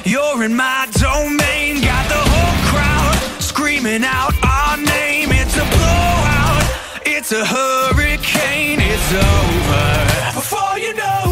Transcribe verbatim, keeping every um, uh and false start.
You're in my domain, got the whole crowd screaming out our name. It's a blowout, it's a hurricane, it's over before you know